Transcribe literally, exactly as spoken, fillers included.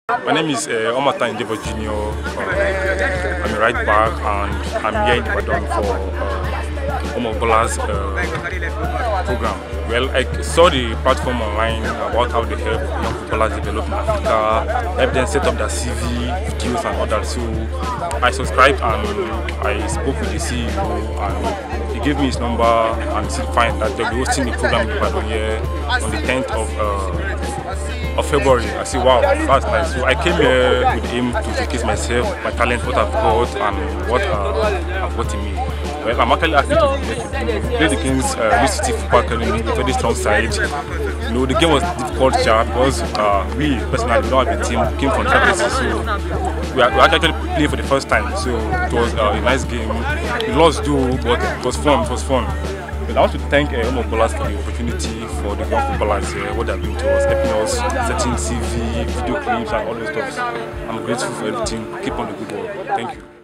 My name is uh, Omata Jr. Uh, I'm a right back and I'm here in Ibadan for uh, Omobola's uh, program. Well, I saw the platform online about how they help young footballers develop in Africa, help them set up their C V, videos and all that. So I subscribed and I spoke with the C E O and he gave me his number and he find that they'll be hosting a program in Ibadan here on the tenth of uh, of February. I said, wow, that's nice. So I came here with the aim to showcase myself, my talent, what I've got, and what uh, I've got in me. Well, I'm actually happy to play against uh, U City Football Academy, a very strong side. You know, the game was difficult, sharp, because uh, we personally don't have a team, came from Travis, so we, are, we actually played for the first time. So it was uh, a nice game. We lost though, but it was fun. It was fun. But I want to thank uh, Omobola's for the opportunity, for the young footballers here, uh, what they're doing to us, helping us, setting C V, video clips and all those stuff. I'm grateful for everything. Keep on the good work. Thank you.